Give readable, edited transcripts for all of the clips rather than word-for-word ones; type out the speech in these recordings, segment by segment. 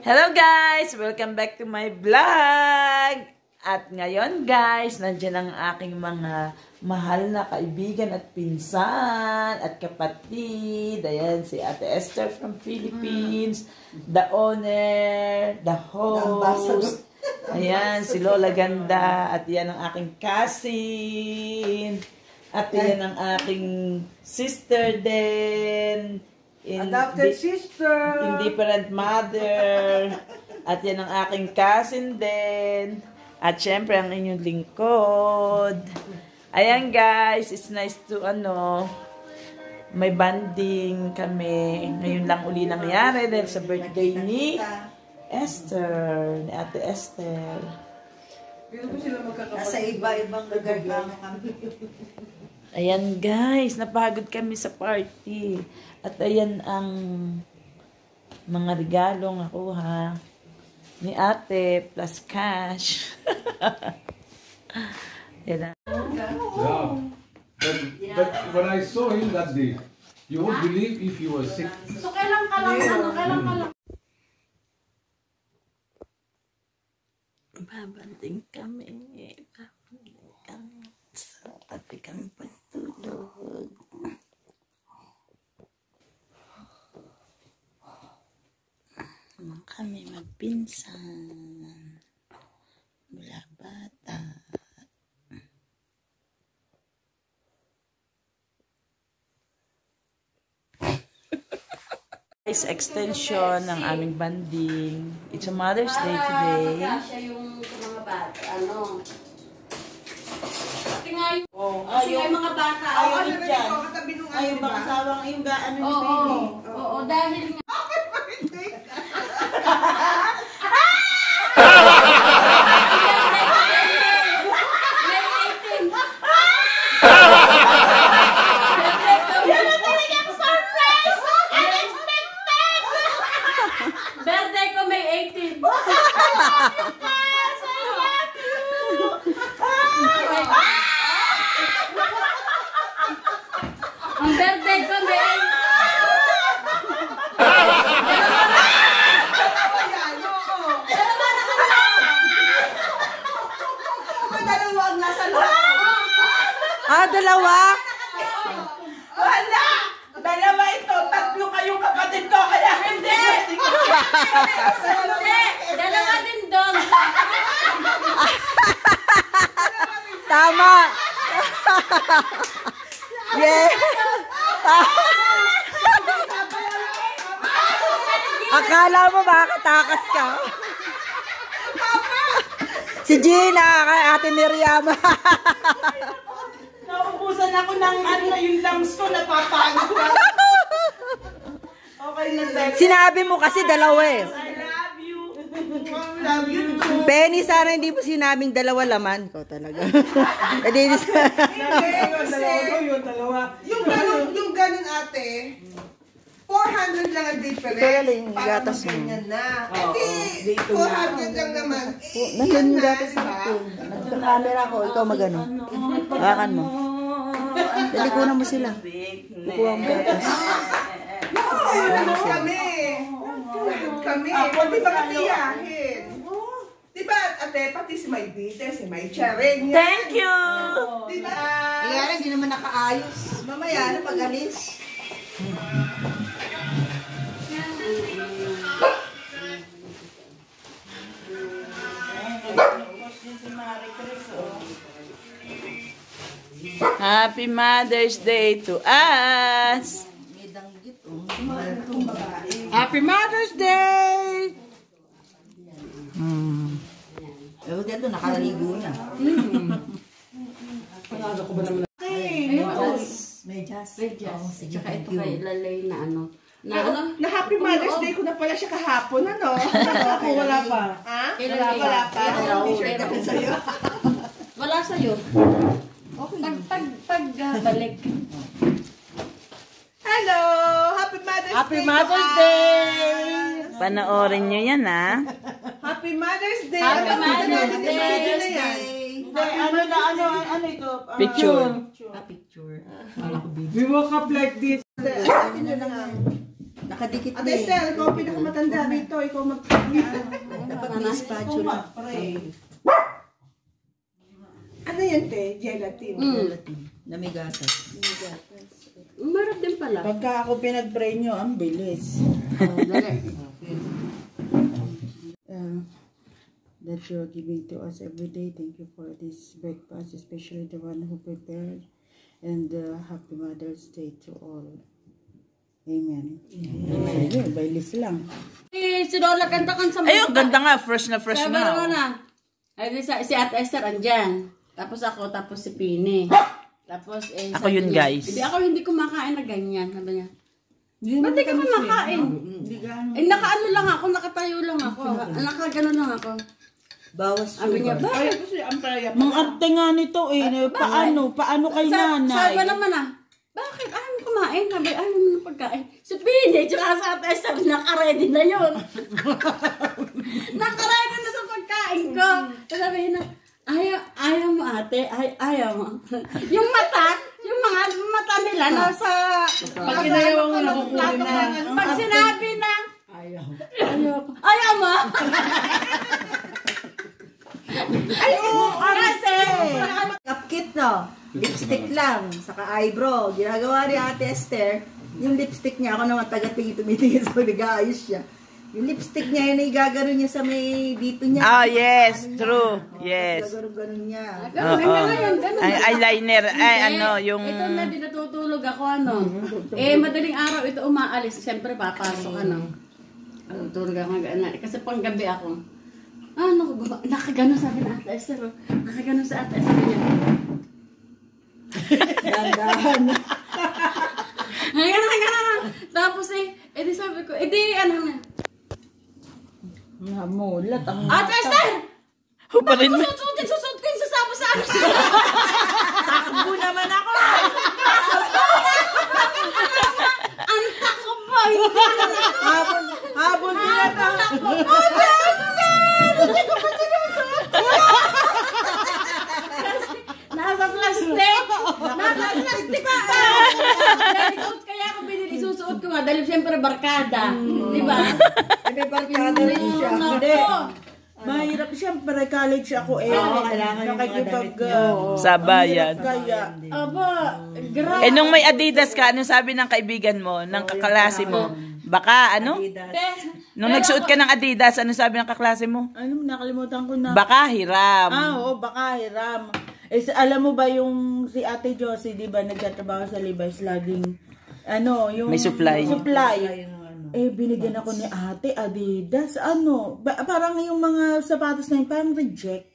Hello guys! Welcome back to my vlog! At ngayon guys, nandiyan ang aking mga mahal na kaibigan at pinsan at kapatid. Ayan, si Ate Esther from Philippines, the owner, the host. Ayan, si Lola Ganda. At yan ang aking cousin. At yan ang aking sister din. Adopted sister. Independent mother. At yan ang aking cousin din. At syempre ang inyong lingkod. Ayan guys, it's nice to may banding kami. Ngayon lang uli nangyari dahil sa birthday ni Esther, ni Ate Esther. Nasa iba-ibang lugar kami. Ayan guys, napagod kami sa party. At ayan ang mga regalong nakuha ni ate plus cash. Yan. Yeah. But when I saw him that day, you won't believe if he was sick. So kailan ka lang, kailan ka lang? Babanting kami. Babanting kami. So, tapi kami patulog. Kami magpinsan mula bata. Guys, extension ng aming banding. It's a Mother's Day today. Siya yung mga bata, Kasi nga yung, yung mga bata, Ayaw dyan. Ayaw Yung makasawang yung gaano ni oo, baby. oo, dahil nga. Birthday ko May 18. Ang birthday ko May 18. Dalawa? Wala! Dalawa ito, tatlo kayong kapatid ko, kaya hindi! Dalawa din doon. Tama! Yeah! Akala mo makatakas ka? Si Gina, kay Ate Miriam. Naubusan ako ng yung lungs ko, napapagod ka. Okay na, Tek. Sinabi mo kasi dalawa eh. I love you. I love you too. Penny, sana hindi mo sinabing dalawa laman ko talaga. Yung ganun ate, 400 lang ang difference. Pero yung para gatas mo. magganyan na. Hindi, 400 lang naman. Nandun yung gatas mo. Nandun camera ko, ikaw magano. Hakan mo. Dalikunan mo sila. Kukuha mo gatas. Kami. Pwede ba katiyahin? Diba, ate, pati si May Dite, si May Charing. Thank you! Diba? Kaya hindi naman nakaayos. Mamaya na pag-alis. Happy Mother's Day to us! May danggit, Happy Mother's Day! Ewan dito, nakalaligo na. May jazz. Tsaka ito kay Lalay na Na Happy Mother's Day ko na pala siya kahapon, ano? Ako wala pa. Ha? Wala pa. T-shirt ako sa'yo. Wala sa'yo. Pagbalik. Hello! Happy Mother's Day! Happy Mother's Day! Panoorin nyo yan, ha? Happy Mother's Day! Happy Mother's Day! Ano ito? Picture. Picture. We woke up like this. Ano na nga. nakadikit Ate Estelle, ikaw ang pinakamatanda rito. Ikaw Dapat may spatula. Ano yan, te? Gelatin. Na may gatas. Umarap din pala. Pagka ako pinag-pray nyo, ang bilis. That you are giving to us every day. Thank you for this breakfast, especially the one who prepared. And happy Mother's Day to all. Amen. Sige, bilis lang. Si Lola kanta kan sa Ayun, ganda nga. Fresh na fresh Sabi na. na. Ay, si Ate Esther andyan. Tapos ako, tapos si Pini. Tapos Ako sabi yun, niya, guys. Hindi ako hindi kumakain na ganyan. Sabi niya. Ba't di ka kumakain? Nakaano lang ako, nakatayo lang ako. Nakagano lang ako. Bawas Sabi niya, sugar. bakit? Kasi ang payap. Mang arte nga nito eh. Paano kay nanay? Sabi naman bakit? Ayaw mo kumain? Sabi, ayaw mo ng pagkain. Si Pini, tsaka sa Ate Esther, nakaready na yun. Nakaready na sa pagkain ko. Sabi na, ayaw mo ate, ayaw mo. Yung mga mata nila nasa... Pag kinayaw mo, nakukunin na. Pag sinabi na, ayaw mo. Kasi, Cupkit, no? Lipstick lang. Saka eyebrow. Ginagawa ni Ate Esther, yung lipstick niya, ako naman tumitingin sa nag-aayos siya. Yung lipstick niya, yun ay gagano niya sa may dito niya. Ah, yes. True. Yes. Gagano niya. ganun. Ay, eyeliner. Ay, ano, yung... Ito na din natutulog ako, madaling araw ito umaalis. Siyempre, papasok, Natutulog ako, kasi panggabi ako. Nakagano sabi na Ate Esther, nakagano sa Ate Esther niya. Dandahan. Ganun. Tapos di sabi ko, Namulat ang... Ate Esther! Huparin mo. Susut ko yung sasama sa ano. Takbo naman ako. Ang takbo ba? Habol din ata. Nasa plastic pa. Kaya ako binili, susuot ko nga. Dahil siyempre barkada. Di ba? May barkada rin siya. Hindi. Mahirap siyempre, college ako eh. kailangan yung mga damit niya. Sabayan. Kaya. Aba, grabe. Eh, nung may Adidas ka, anong sabi ng kaibigan mo, ng kaklase mo? Baka, ano? Nung nagsuot ka ng Adidas, anong sabi ng kaklase mo? Ano, nakalimutan ko na. Baka hiram. Oo, baka hiram. Eh, alam mo ba yung si Ate Josie, di ba, nagtatrabaho sa Levi's, laging, yung... May supply. Eh, binigyan ako ni Ate Adidas. Parang yung mga sapatos na yun, parang reject.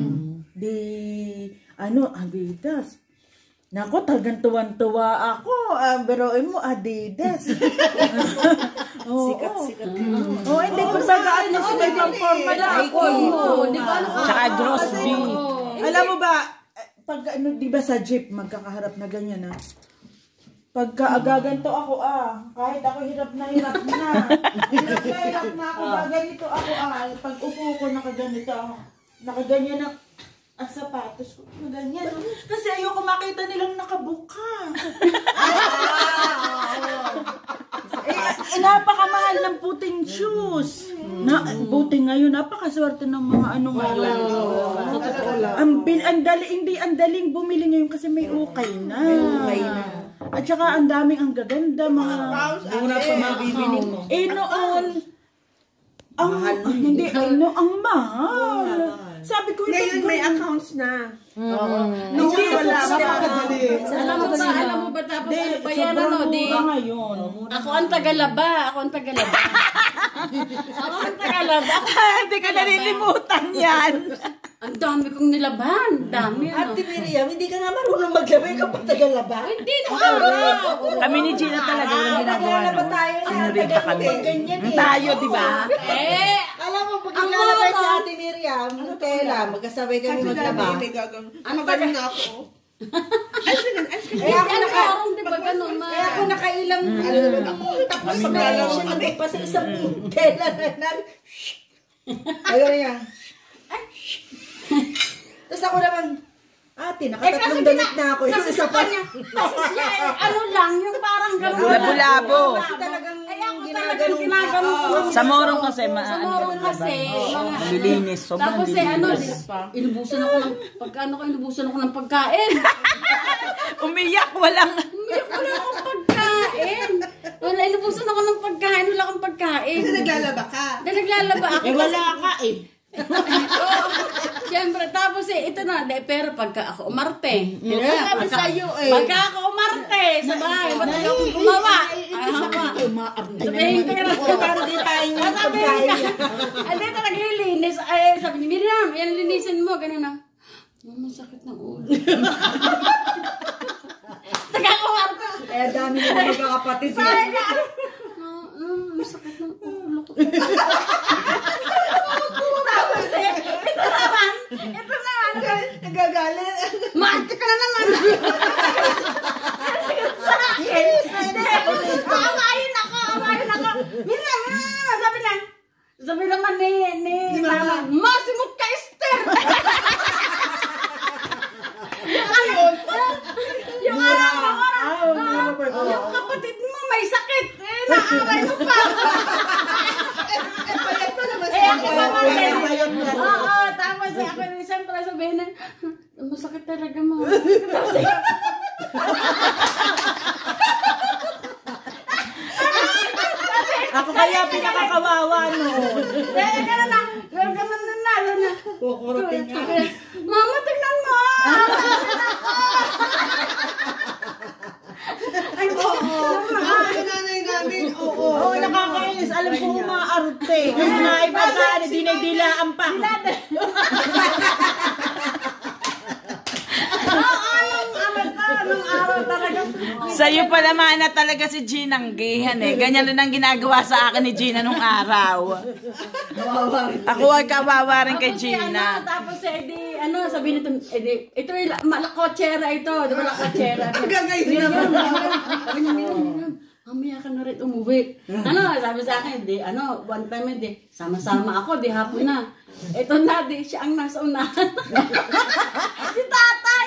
Adidas. Nako, talagang tuwan-tuwa ako. Biroin mo, Adidas. Sikat-sikat yun. Hindi ko bagaan na sila yung forma na ako. Di ba? Tsaka Grosby. Alam mo ba, pag di ba sa jeep, magkakaharap na ganyan Pagka gaganto ako kahit ako hirap na. Hirap na ako, gaganito ako Pag upo ko, nakaganito ako. Nakaganyan ang sapatos ko. Ganyan. Kasi ayoko makita nilang nakabuka. Napakamahal ng puting shoes. Buti ngayon, napakaswerte ng mga ngayon. Ang daling bumili ngayon kasi may ukay na. At saka ang daming ang gaganda mga Mura pa mabibili mo. noon ang mahal. Sabi ko Ngayon may accounts na. Hindi Alam mo ba tapos ano pa yan, ngayon. Ako ang tagalaba. Hindi ka nalilimutan yan. Ang dami kong nilaban. Dami, Ate Miriam, hindi ka nga marunong maglabay kapag tagalaba. Hindi na Kami ni Gina talaga walang ginagawa Naglalaba tayo na. Rin pa kami. Ganyan Tayo, di ba? Alam mo, pag naglalabay si Ate Miriam, Nutella, magkasabay kami maglaba. Ano ba rin ako? Kaya ako nakailang, tapos pagkailan siya nagpa sa isang Nutella na ayun yan. Tapos ako naman, ate, nakatatlong damit na ako. Yung isa pa niya. Kasi siya, yung parang gano'n. Labo-labo. Kasi talagang talagang ginaganon ko. Sa morong kasi, Sa morong kasi, malilinis. Sobrang tapos inubusan ako ng, inubusan ako ng pagkain. Umiyak, walang... Wala akong pagkain. Inubusan ako ng pagkain, wala akong pagkain. Kasi naglalaba ka. Naglalaba ako. Wala ka eh. Siyempre, tapos ito na, pero pagka ako umarte. Sabi sa'yo eh. Pagka ako umarte sa bahay, ba't ako gumawa? Sabihin ko na. Parang di tayo yung pagkain. Hindi ka naglilinis. Ay, sabi niya, Miriam, yan linisin mo. Ganun na. Mama, sakit ng ulo. Nagkakumarte. Eh, dami mo magkakapatid. Sabi niya, sakit ng ulo ko. Tapos ito naman. Nagagalit. Maarte ka na naman. Sa akin. Amayin ako. Mira, sabi naman ni mama, masimot ka, Esther. Yung yung kapatid mo may sakit. Naaway mo pa. Payat pa naman Ako pa man. Bayot na. Oo, tapos ako siyempre sabihin na, masakit talaga mo. Tapos Ako kaya pinakakawawa noon. gano'n na. Kukurutin niya. Mama, tignan mo! Ako yung nanay namin. Oo. Oo, nakakainis. Alam ko umaarte. Kasi naipagkaan, dinadilaan pa. Anong araw talaga. Sa'yo pala mana talaga si Gina ang gihan eh. Ganyan rin ang ginagawa sa akin ni Gina nung araw. Ako ay kawawa rin kay Gina. Tapos sabi nito, ito yung malakotsera ito. Di ba lakotsera? Miriam. Sabi niya, Miriam. Mamaya ka na rin umuwi. Sabi sa akin, one time, sama-sama ako, hapon na. Ito na, siya ang nasa unahan. Si tatay!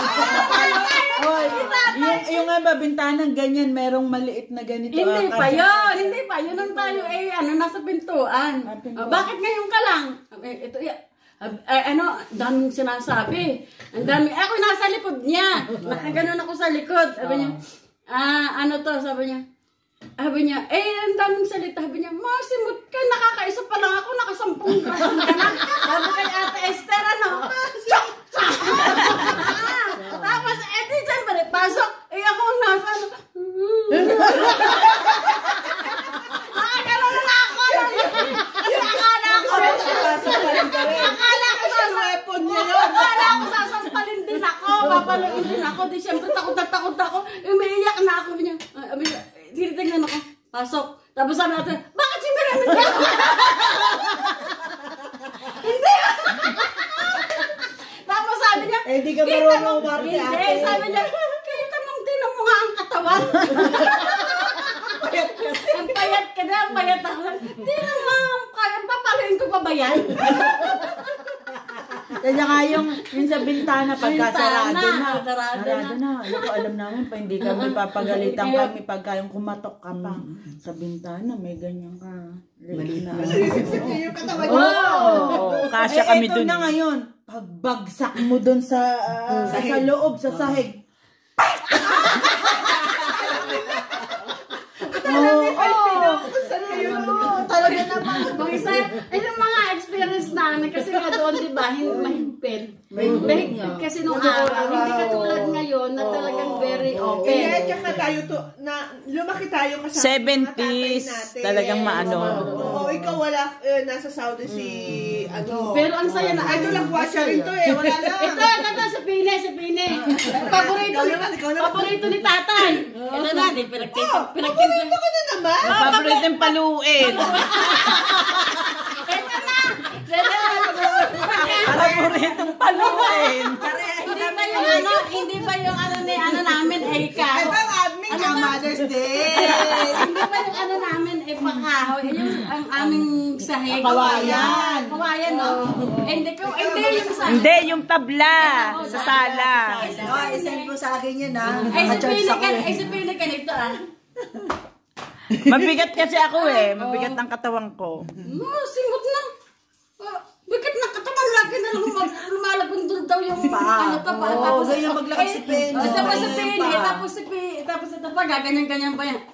Yung nga bintanang ganyan, merong maliit na ganito. Hindi pa yun nang tayo nasa pintuan. Bakit ngayon ka lang? Ito daming sinasabi. Ang dami, ako nasa likod niya. Nakaganon ako sa likod. Sabi niya, sabi niya, ang daming salita. Sabi niya, masimot ka, nakakaisa pa lang ako, nakasampung grasyon ka na. Sabi kay Ate Esther, chok! Tapos, siyempre, pasok, ako ang nasa, nakaganon na ako. Kasi akala ko sasampalin din ako, papaluin din ako. Di siyempre, takot ako. Umiiyak na ako. Tinitignan ako, pasok. Tapos sabi natin, bakit si Miriam hindi ako? Hindi. Tapos sabi niya, hindi ka marunong umarte, ate. Hindi, sabi niya, kita mong tinan mo nga ang katawan. Ang payat ka na, ang payat ako. Tinan mo, papaluin ko pa ba yan? Kaya nga yung sa bintana, pagka sarado na. na. Alam namin pa, hindi kami papagalitan kami pagka yung kumatok ka pa. Sa bintana, may ganyan ka. Mali na. Yung katawan niya. Oo, kasya kami dun. Ito na ngayon, pagbagsak mo dun sa loob, sa sahig. Talaga naman. Yung mga experience namin, kasi nga doon, di ba, mahigpit. Mahigpit kasi nung araw, hindi katulad ngayon na talagang very open. Tsaka tayo lumaki tayo kasama mga tatay 70s, natin. talagang maano. Oo, ikaw wala, nasa Saudi Pero ang saya na, Ito lang watcher ito wala lang. Ito, si Pine. Paborito ni tatay. Ito na, pinagtimpla. Paborito ko na naman. Paborito yung paluin. Paboritong paluin. Hindi ba yung namin, Erika? Ito ang admin nga Mother's Day. Hindi ba yung namin, pakahoy? Yung ang aming sahig. Kawayan. Kawayan, no? Hindi yung sahig. Hindi, yung tabla sa sala. Isend mo sa akin yan, ha? Ay, sabihin na ganito, Mabigat kasi ako eh. Mabigat ang katawan ko. Singot na. Bigat na katawan, lagi na lang lumalagundol daw yung ano pa pa. Oo, ganyan maglakad si Penny. Tapos si Penny, tapos ito pa, gaganyan-ganyan pa yan.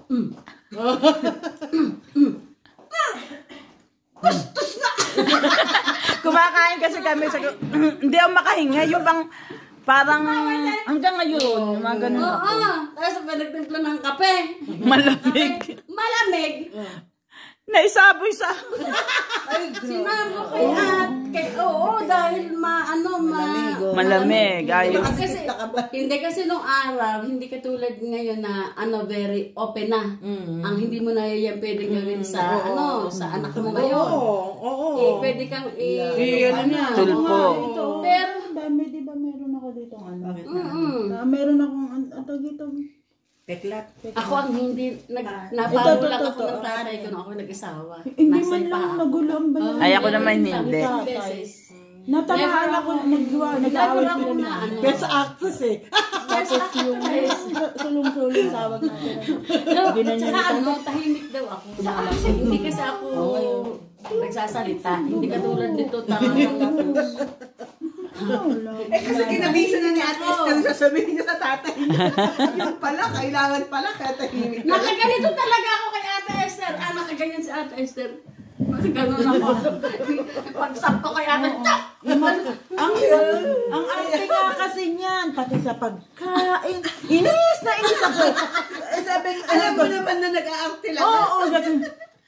Tustos na! Kumakain kasi kami sa... Hindi ako makahinga. Yung parang hanggang ngayon. Mga ganun ako. Oo, tapos pinagtimpla ng kape. Malamig. Malamig. Naisaboy sa... Sinabi ko oo, dahil Malamig. Ayaw. Hindi kasi nung araw, hindi katulad ngayon na very open na. Ang hindi mo na yan pwede gawin sa sa anak mo ngayon. Oo. Pwede kang Tulpo. Pero Dami, di ba meron ako dito meron akong dito. Peklat. ako ang hindi napahulak ako ng taray ko nung ako nag-asawa. Hindi Nasa man lang ipa ako. nagulo ang bala. Ay, ako naman hindi. Beses. Natamaan ako, nag-away Never sila ako na. na ano. Best actress eh. Tapos yung sulong-sulong tawag natin. Tsaka tahimik daw ako. Hindi kasi ako nagsasalita. Hindi katulad nito talagang ako. Kasi kinabisa na ni Ate Esther, sasabihin niya sa tatay niya. Yung pala, kailangan pala, kaya tahimik. Nakaganito talaga ako kay Ate Esther. Nakaganyan si Ate Esther. Kasi gano'n ako. Pagsap ko kay Ate Esther. Ang arte nga kasi niyan, pati sa pagkain. Inis na inis ako. Sabi, alam mo naman na nag-aarte lang. Oo, sabi,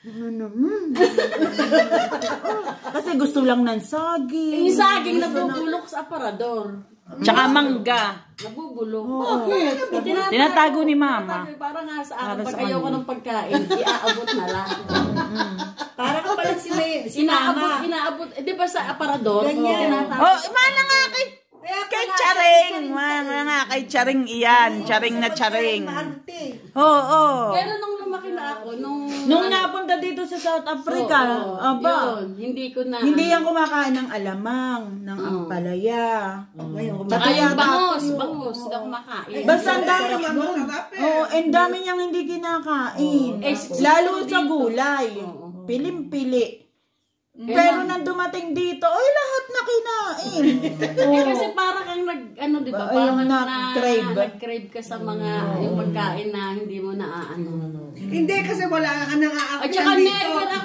kasi gusto lang ng saging. Yung saging nabubulok sa aparador. Tsaka mangga. Nabubulok. Bakit? Tinatago ni Mama. Para nga sa akin, Para sa pag ayaw ko kanya. ng pagkain, iaabot na lang. Para ka pala si Mama. Inaabot, di ba sa aparador? Ganyan. Oh, mana nga kay Charing. Mana nga kay Charing iyan. Charing na Charing. Oo. Pero nung lumaki na ako, Nung napunta dito sa South Africa, yun, hindi ko na... hindi yan kumakain ng alamang, ng ampalaya. Ngayon, Tsaka yung bangos, hindi ako makain. Basta ang dami Masarap nun. Oo, ang dami niyang hindi kinakain. Lalo sa gulay. Pilim-pili. Pero nang dumating dito, ay lahat na kinain. Kasi para kang di ba? Yung Parang nag-crave. nag-crave ka sa mga yung pagkain na hindi mo naaano. Hindi, kasi wala ka nang aakit At saka dito. never ako,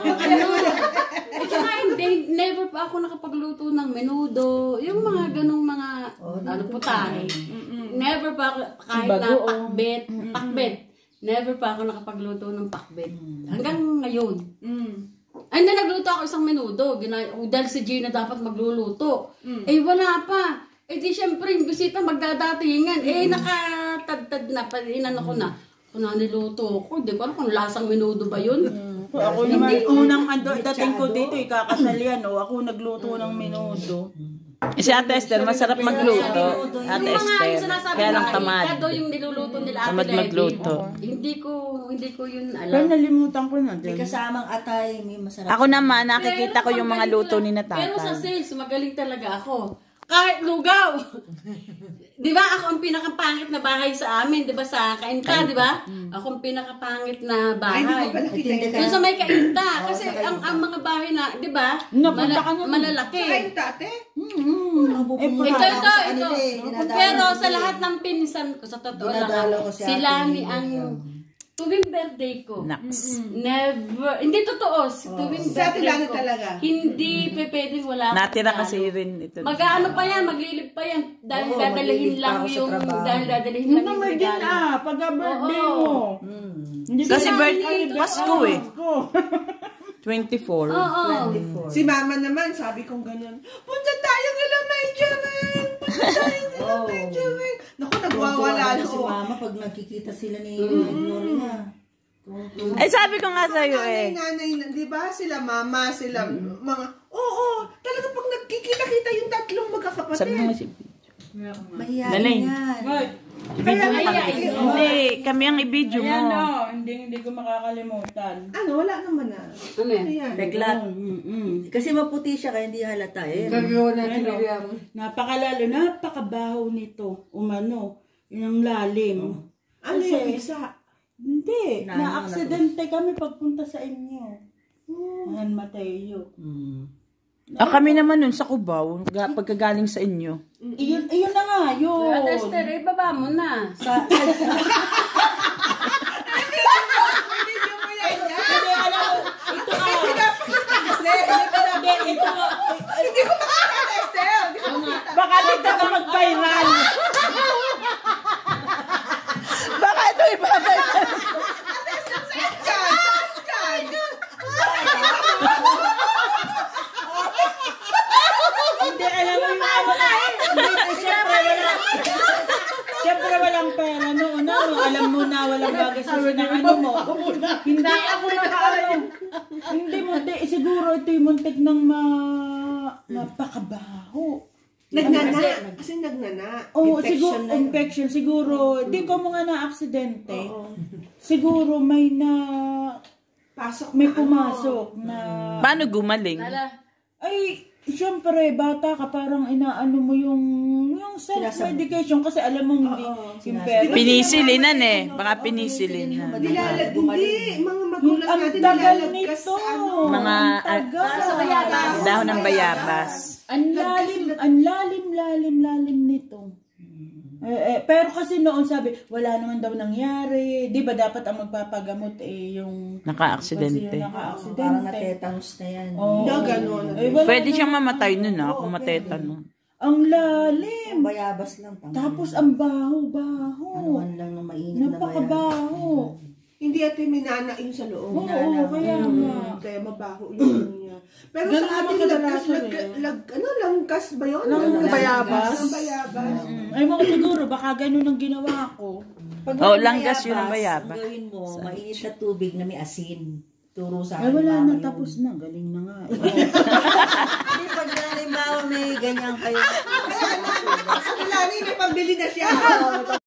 at saka never pa ako nakapagluto ng menudo. Yung mga ganong mga, putahe. Never pa ako, kahit na pakbet. Never pa ako nakapagluto ng pakbet. Hanggang ngayon. Ay, nagluto ako isang menudo. Dahil si Gina dapat magluluto. Eh, wala pa. Eh, di syempre, yung bisita magdadatingan. Eh, nakatadtad na. Inano ko na. Kung niluto ko, di ko alam kung lasang menudo ba yun. Ako naman, unang dating ko dito, ikakasal yan. Ako nagluto ng menudo. Si Ate Esther, masarap magluto. Ate Yung mga yung Esther. sinasabi Kaya lang na, tamad. Ikado yung niluluto nila Ate Tamad Levy. magluto. Hindi ko yun Pero alam. nalimutan ko na may din. kasamang atay, may masarap. Ako naman, nakikita ko yung mga luto ni Pero sa Natatay. sales, magaling talaga ako. Kahit lugaw. Di ba ako ang pinakapangit na bahay sa amin, di ba sa Kainta, di ba? Ako ang pinakapangit na bahay. Yung sa may Kainta, kasi ang mga bahay na, di ba? Napunta ka na. Malalaki. Kain tate. Ito. Pero sa lahat ng pinsan ko, sa totoo lang, Dinadalo ko si sila Ate ni ang tuwing birthday ko. Naks. Never, hindi totoo, tuwing Sa atin birthday lang ko, talaga. hindi pwede wala akong Natira regalo. kasi rin ito. Mag-ano pa yan, maglilib pa yan. Dahil Oo, dadalhin maglilib pa lang ako sa yung, trabaho. dahil dadalhin Yung lang yung naman din regalo. pagka-birthday Oo. mo. Hindi Kasi ka- birthday, Ay, Pasko eh. Pasko. 24. Oo. Si mama naman, sabi kong ganun, punta tayo kila May Jaren! Punta tayo kila May Jaren! Naku, nagwawala na si ako. Mama pag nakikita sila ni Gloria. Ay, sabi ko nga sa'yo eh. Nanay, di ba? Sila mama, sila mga, oo, talaga pag nagkikita-kita yung tatlong magkakapatid. Sabi ko nga si... Mahiyain Dali. yan. Ibidyo mo kami. Hindi, kami ang ibidyo Ayan mo. o, hindi ko makakalimutan. Ano, wala naman na. Ano yan? Ayan. Peklat. Kasi maputi siya kaya hindi halata eh. Napakabaho nito. Umano. Yun ang lalim. Ano Sa yun? isa. Hindi, na-aksidente kami pagpunta sa inyo. San Mateo. Kami naman nun sa Cubao, pagkagaling sa inyo. Iyon na nga, yun. Ate Esther, ibaba mo na. Hindi, alam mo, ito Hindi ko makakala, Esther. Baka dito ka mag-viral. Baka ito iba-viral. Hindi, alam mo yung Siyempre walang pera noon. Alam mo na, walang bagastos ng ano mo. Hindi ako Hindi mo, siguro ito yung muntik ng napakabaho. Nagnana. Kasi nagnana. Oo, siguro, infection. Siguro, di ko mga na-aksidente. Siguro may pumasok na... Paano gumaling? Ay, siyempre, bata ka, parang inaano mo yung self-medication kasi alam mo hindi yung pera. Pinisilinan eh. Baka pinisilinan. Hindi, mga magulang Ang natin tagal nilalagkas nito. sa ano. Mga dahon ng bayabas. Ang lalim nito. Pero kasi noon sabi, wala naman daw nangyari. Di ba dapat ang magpapagamot yung... Naka-aksidente. Parang na-tetanus na yan. Oo. Ganun. Pwede siyang mamatay nun kung matetanong. Ang lalim. Bayabas lang. Tapos ang baho-baho. Anuhan lang ng mainit na bayabas. Napakabaho. Hindi ate minana yung sa loob. Oo, kaya nga. Kaya mabaho yung niya. Pero Ganun sa ating langkas ba yun? Bayabas. Ang bayabas. Ay mo siguro, baka ganun ang ginawa ko. Pag Langgas yun ang bayabas. Ang gawin mo, mainit na tubig na may asin. Turo sa Ay wala mama na, yun. tapos na. Galing na nga. Hindi, pag halimbawa may ganyan kayo. Wala na, may pambili na siya.